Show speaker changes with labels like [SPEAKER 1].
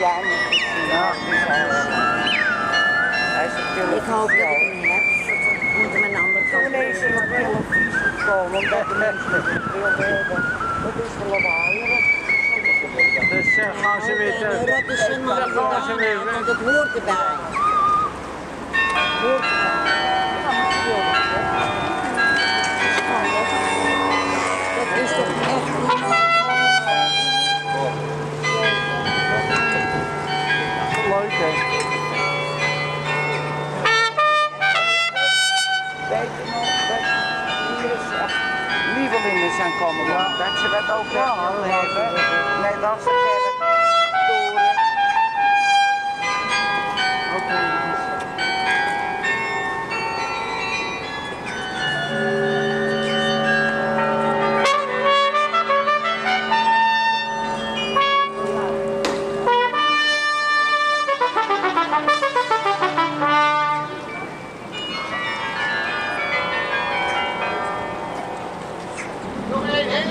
[SPEAKER 1] jij niet gezien.
[SPEAKER 2] Ja.
[SPEAKER 1] Hij is natuurlijk.
[SPEAKER 3] Ik hoop dat ik hem heb. Dat moet hem een ander kant
[SPEAKER 1] Ineens in op televisie komen, omdat de mensen het niet wilden hebben. Dat is de lawaaier.
[SPEAKER 2] Dus gaan ze weer terug.
[SPEAKER 3] Dat is een man,
[SPEAKER 2] Dan gaan ze weer weg.
[SPEAKER 3] want dat hoort erbij.
[SPEAKER 1] Hoort erbij.